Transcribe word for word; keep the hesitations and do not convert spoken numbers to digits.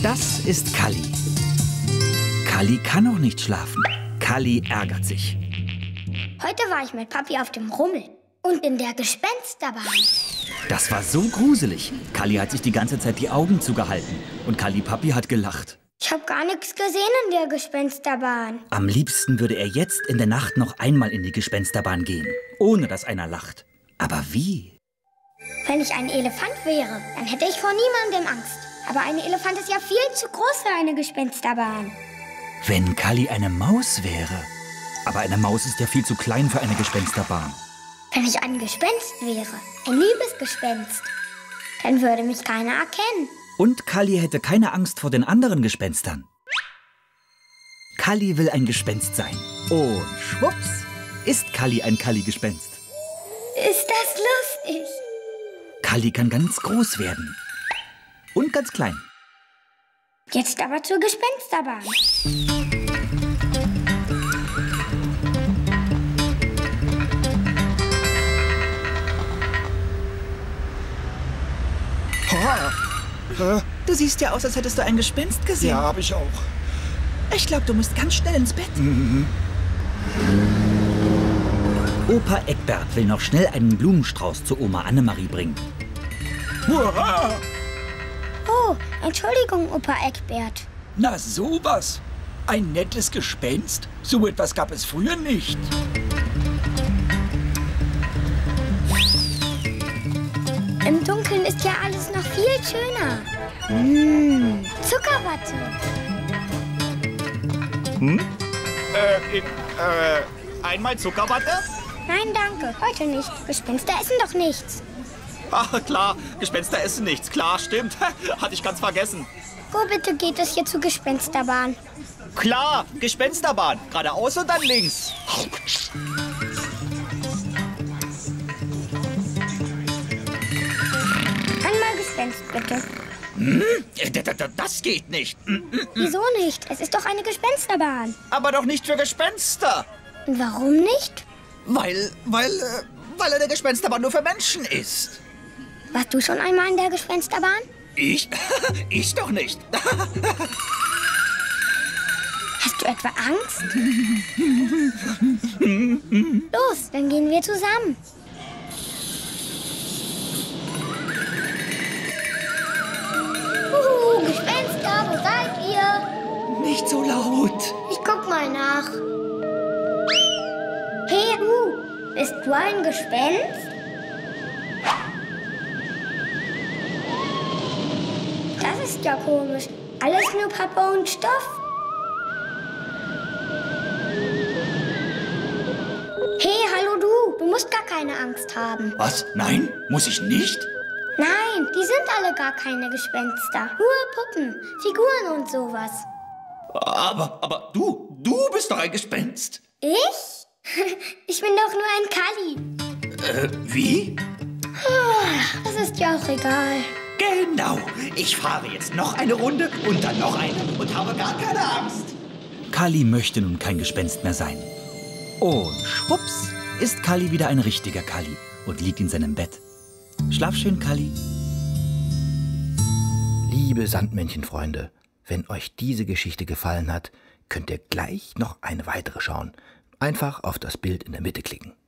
Das ist Kalli. Kalli kann noch nicht schlafen. Kalli ärgert sich. Heute war ich mit Papi auf dem Rummel und in der Gespensterbahn. Das war so gruselig. Kalli hat sich die ganze Zeit die Augen zugehalten. Und Kalli Papi hat gelacht. Ich habe gar nichts gesehen in der Gespensterbahn. Am liebsten würde er jetzt in der Nacht noch einmal in die Gespensterbahn gehen, ohne dass einer lacht. Aber wie? Wenn ich ein Elefant wäre, dann hätte ich vor niemandem Angst. Aber ein Elefant ist ja viel zu groß für eine Gespensterbahn. Wenn Kalli eine Maus wäre. Aber eine Maus ist ja viel zu klein für eine Gespensterbahn. Wenn ich ein Gespenst wäre, ein liebes Gespenst, dann würde mich keiner erkennen. Und Kalli hätte keine Angst vor den anderen Gespenstern. Kalli will ein Gespenst sein. Und schwupps, ist Kalli ein Kalli-Gespenst. Ist das lustig? Kalli kann ganz groß werden. Und ganz klein. Jetzt aber zur Gespensterbahn. Du siehst ja aus, als hättest du ein Gespenst gesehen. Ja, hab ich auch. Ich glaube, du musst ganz schnell ins Bett. Mhm. Opa Eckbert will noch schnell einen Blumenstrauß zu Oma Annemarie bringen. Hurra! Oh, Entschuldigung, Opa Eckbert. Na sowas. Ein nettes Gespenst? So etwas gab es früher nicht. Im Dunkeln ist ja alles noch viel schöner. Mmh, Zuckerwatte. Hm? Äh, äh, einmal Zuckerwatte? Nein, danke, heute nicht. Gespenster essen doch nichts. Ach, klar, Gespenster essen nichts. Klar, stimmt. Hatte ich ganz vergessen. Wo bitte geht es hier zur Gespensterbahn? Klar, Gespensterbahn. Geradeaus und dann links. Einmal Gespenst, bitte. Hm? Das geht nicht. Wieso nicht? Es ist doch eine Gespensterbahn. Aber doch nicht für Gespenster. Und warum nicht? Weil, weil, äh, weil eine Gespensterbahn nur für Menschen ist. Warst du schon einmal in der Gespensterbahn? Ich? Ich doch nicht. Hast du etwa Angst? Los, dann gehen wir zusammen. Huhu, Gespenster, wo seid ihr? Nicht so laut. Ich guck mal nach. Hey, du, bist du ein Gespenst? Das ist ja komisch. Alles nur Pappe und Stoff. Hey, hallo du. Du musst gar keine Angst haben. Was? Nein? Muss ich nicht? Nein, die sind alle gar keine Gespenster. Nur Puppen, Figuren und sowas. Aber, aber du, du bist doch ein Gespenst. Ich? Ich bin doch nur ein Kalli. Äh, wie? Das ist ja auch egal. Genau. Ich fahre jetzt noch eine Runde und dann noch eine und habe gar keine Angst. Kalli möchte nun kein Gespenst mehr sein. Und schwupps ist Kalli wieder ein richtiger Kalli und liegt in seinem Bett. Schlaf schön, Kalli. Liebe Sandmännchenfreunde, wenn euch diese Geschichte gefallen hat, könnt ihr gleich noch eine weitere schauen. Einfach auf das Bild in der Mitte klicken.